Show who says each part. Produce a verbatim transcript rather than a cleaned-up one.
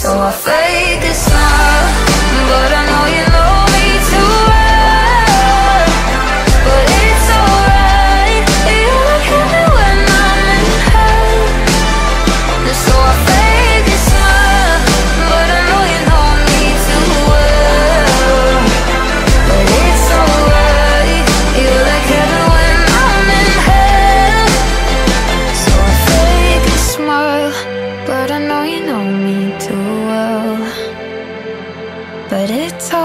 Speaker 1: So I fake a smile, but I know you know me too well. But it's alright, you look at me when I'm in hell. So I fake a smile, but I know you know me too well. But it's alright, you look at me when I'm in hell. So I fake a smile, but I know you know me too well. But it's alright.